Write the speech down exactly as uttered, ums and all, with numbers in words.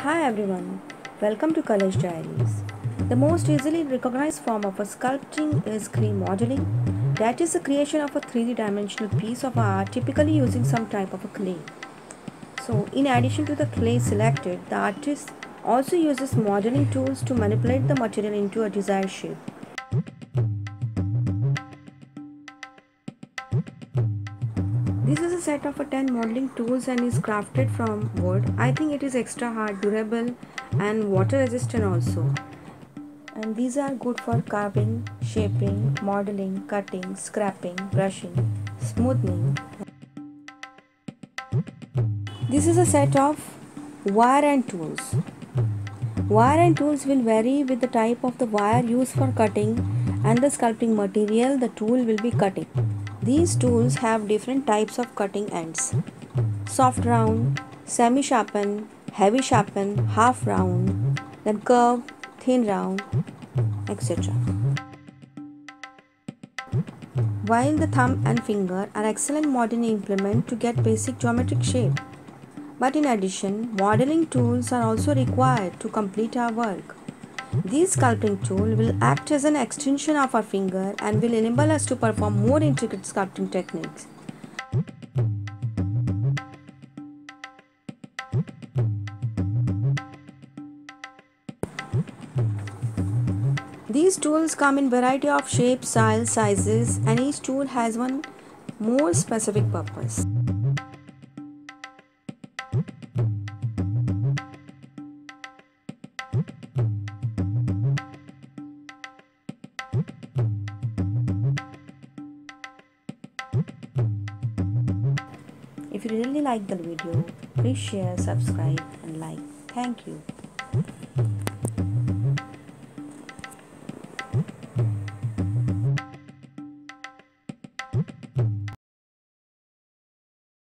Hi everyone, welcome to College Diaries. The most easily recognized form of a sculpting is clay modeling. That is the creation of a three dimensional piece of art, typically using some type of a clay. So, in addition to the clay selected, the artist also uses modeling tools to manipulate the material into a desired shape. This is a set of ten modeling tools and is crafted from wood. I think it is extra hard, durable and water resistant also. And these are good for carving, shaping, modeling, cutting, scraping, brushing, smoothing. This is a set of wire and tools. Wire and tools will vary with the type of the wire used for cutting and the sculpting material the tool will be cutting. These tools have different types of cutting ends: soft round, semi sharpen, heavy sharpen, half round, then curve, thin round, et cetera. While the thumb and finger are excellent modeling implement to get basic geometric shape. But in addition, modeling tools are also required to complete our work. This sculpting tool will act as an extension of our finger and will enable us to perform more intricate sculpting techniques. These tools come in variety of shapes, styles, sizes, and each tool has one more specific purpose. If you really like the video, please share, subscribe and like. Thank you.